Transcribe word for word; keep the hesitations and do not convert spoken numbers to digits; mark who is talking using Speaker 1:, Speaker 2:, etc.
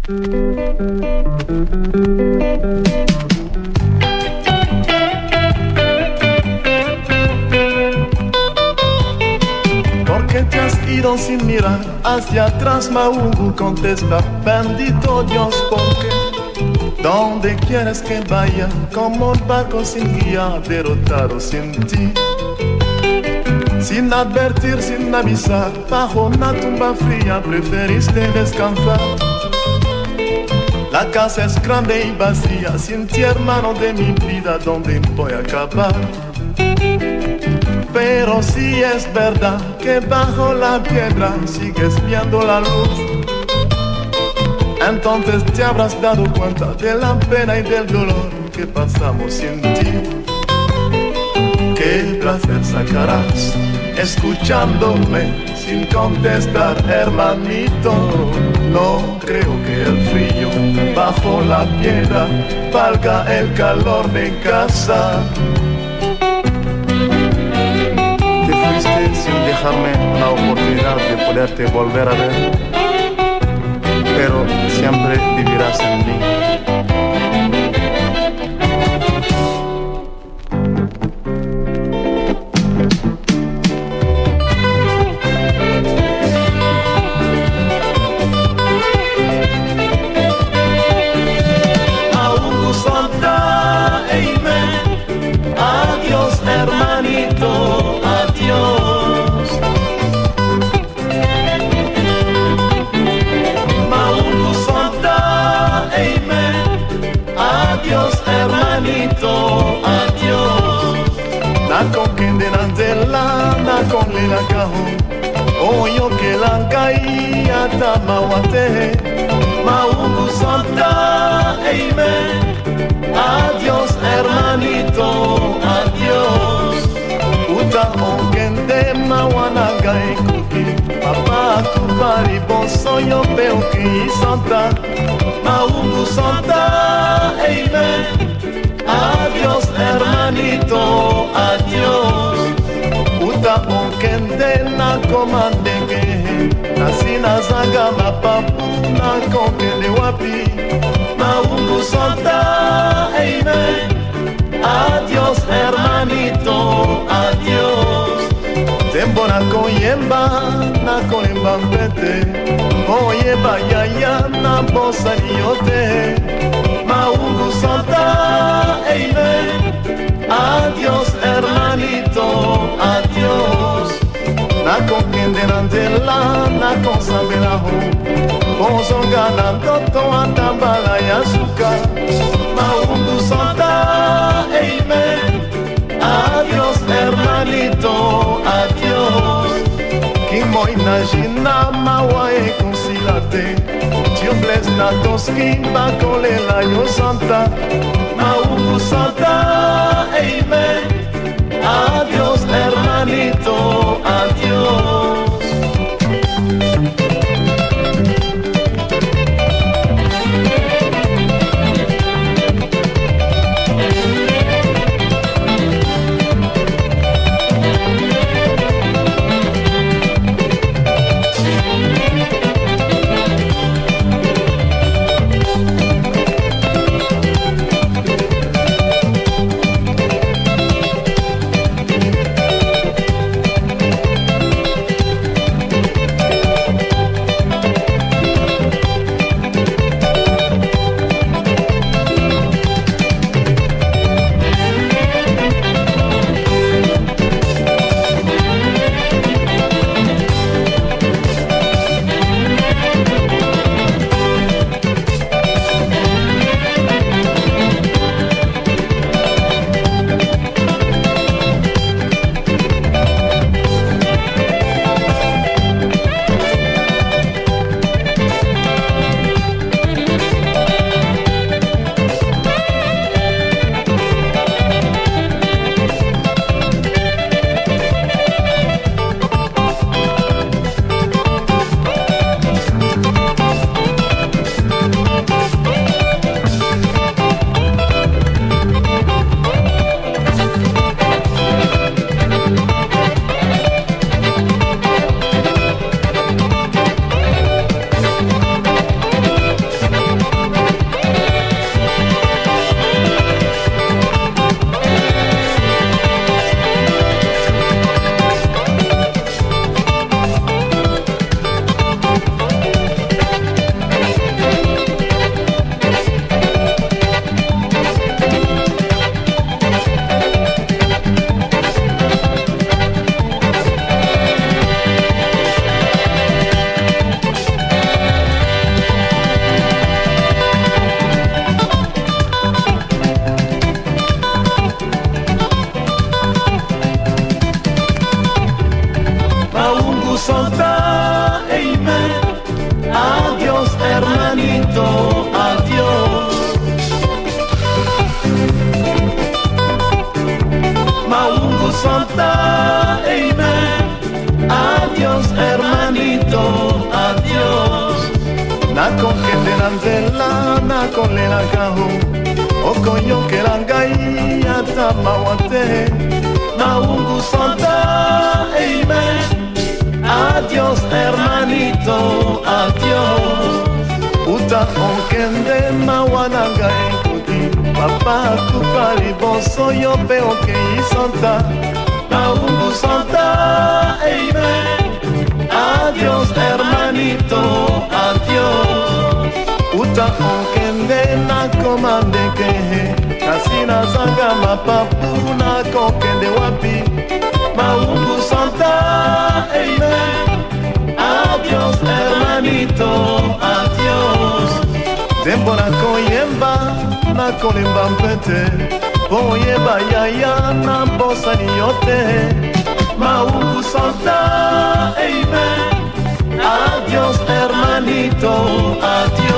Speaker 1: Porque te has ido sin mirar hacia atrás, Maungu, contesta, bendito Dios, porque ¿dónde quieres que vaya? Como un barco sin guía, derrotado sin ti. Sin advertir, sin avisar, bajo una tumba fría preferiste descansar. La casa es grande y vacía, sin ti, hermano de mi vida, ¿dónde voy a acabar? Pero si es verdad que bajo la piedra sigues viendo la luz, entonces te habrás dado cuenta de la pena y del dolor que pasamos sin ti. Qué placer sacarás escuchándome sin contestar, hermanito. No creo que el frío bajo la piedra valga el calor de casa.
Speaker 2: Te fuiste sin dejarme la oportunidad de poderte volver a ver, pero siempre vivirás en mí.
Speaker 1: Con la cajo, oyo que la caía tamawate, Maungu Santa, amen. Adiós, hermanito, adiós. Uta onkende mawanaga ekuki, papa kupari bosoyo peuki Santa, Maungu Santa, amen. Adiós, hermanito, adiós. Uta onkende na komandenge, nasina zanga mapapu na konkende wapi, Maungu Santa, amen. Adiós, hermanito, adiós. Tembo na koyemba, na koyemba mpete, oyeba yaya na bossa niote, Maungu Santa, amen. Adiós, hermanito, adiós. Na kokende nandela, na konsabela ho, bozonga na toto atambala ya suka, Maungu Santa, amen. Adiós, hermanito, adiós. Kimo imagina mawa e consilate, Dios na toski bakolela yo Santa, Maungu Santa, amen. Adiós, hermanito, adiós. kokende na nzela nakolela kaho okoyokela ngai ata mawa te maungu santa amen. Adios hermanito, adios. Uta onkende mawana ngai kudi papa kupali boso yo pe okei santa maungu santa amen. Adios hermanito, adios. Uta onkende na komande kehe kasina zanga mapapu na kokende wapi maungu santa amen. Adios hermanito, adios. Dembo na koyemba na kolemba mpete boyeba yaya na bosa ni yote maungu santa amen. Adios hermanito, adios.